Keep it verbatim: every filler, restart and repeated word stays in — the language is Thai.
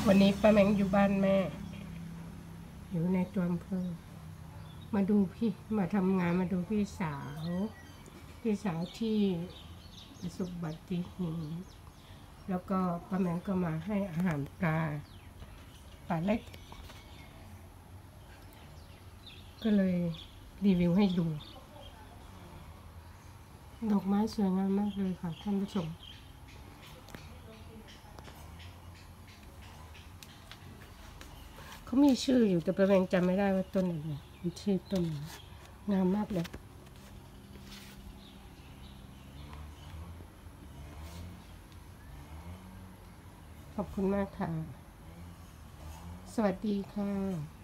วันนี้ป้าแมงอยู่บ้านแม่อยู่ในตัวอำเภอมาดูพี่มาทำงานมาดูพี่สาวพี่สาวที่ประสบอุบัติเหตุแล้วก็ป้าแมงก็มาให้อาหารปลาปลาเล็กก็เลยรีวิวให้ดูดอกไม้สวยงามมากเลยค่ะท่านผู้ชมเขามีชื่ออยู่แต่ประแมงจำไม่ได้ว่าต้นอะไรมันชื่อต้นงามมากเลยขอบคุณมากค่ะสวัสดีค่ะ